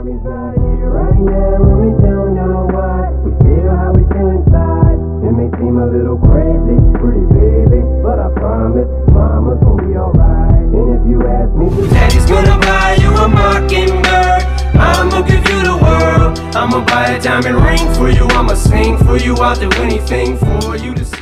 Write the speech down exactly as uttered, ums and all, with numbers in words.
Mommy's not here right now and we don't know why. We feel how we feel inside. It may seem a little crazy, pretty baby, but I promise mama's gonna be alright. And if you ask me, Daddy's gonna buy you a mockingbird. I'ma give you the world. I'ma buy a diamond ring for you. I'ma sing for you. I'll do anything for you to see.